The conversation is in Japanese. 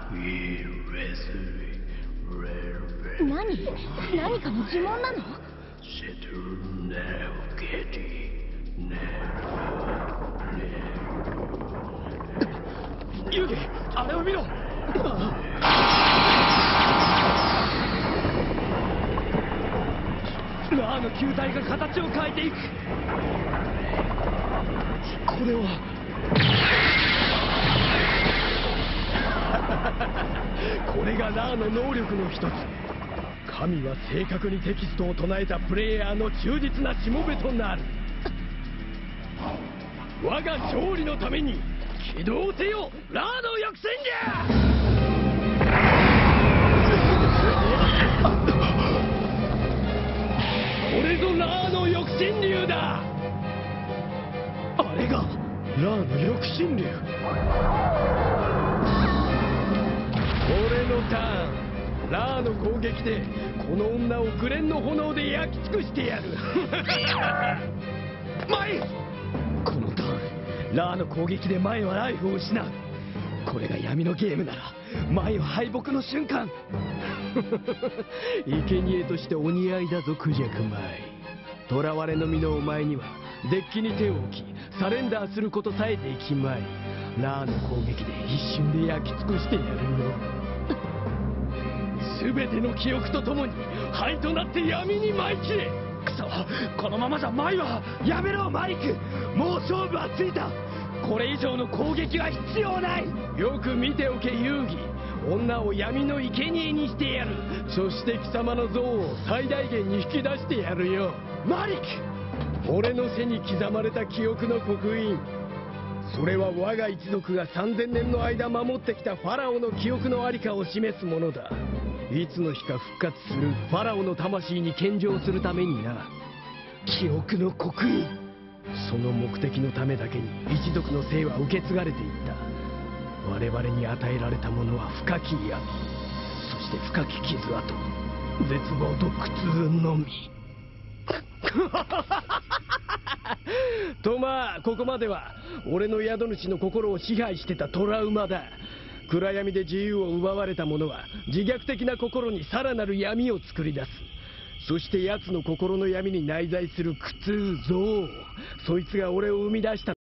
何かの呪文なの？ ユウゲ、あれを見ろ。ラーの球体が形を変えていく。これはこれがラーの能力の一つ。神は正確にテキストを唱えたプレイヤーの忠実なしもべとなる。我が勝利のために起動せよ、ラーの抑戦じゃ。これぞラーの抑神流だ。あれがラーの抑神流。俺のターン。ラーの攻撃でこの女を紅蓮の炎で焼き尽くしてやる。前。このターン、ラーの攻撃で前はライフを失う。これが闇のゲームなら前は敗北の瞬間。生贄としてお似合いだぞクジャクマイ。囚われの身のお前にはデッキに手を置きサレンダーすることさえできまい。ラーの攻撃で一瞬で焼き尽くしてやるよ。全ての記憶とともに灰となって闇に舞い切れ。くそ、このままじゃマイは。やめろマイク、もう勝負はついた。これ以上の攻撃は必要ない。よく見ておけ遊戯、女を闇の生贄にしてやる。そして貴様の像を最大限に引き出してやるよマリック。俺の背に刻まれた記憶の刻印、それは我が一族が3000年の間守ってきたファラオの記憶の在りかを示すものだ。いつの日か復活するファラオの魂に献上するためにな。記憶の刻印、その目的のためだけに一族の姓は受け継がれていった。我々に与えられたものは深き闇、そして深き傷跡、絶望と苦痛のみ。とまあここまでは俺の宿主の心を支配してたトラウマだ。暗闇で自由を奪われた者は自虐的な心にさらなる闇を作り出す。そして奴の心の闇に内在する苦痛憎悪、そいつが俺を生み出した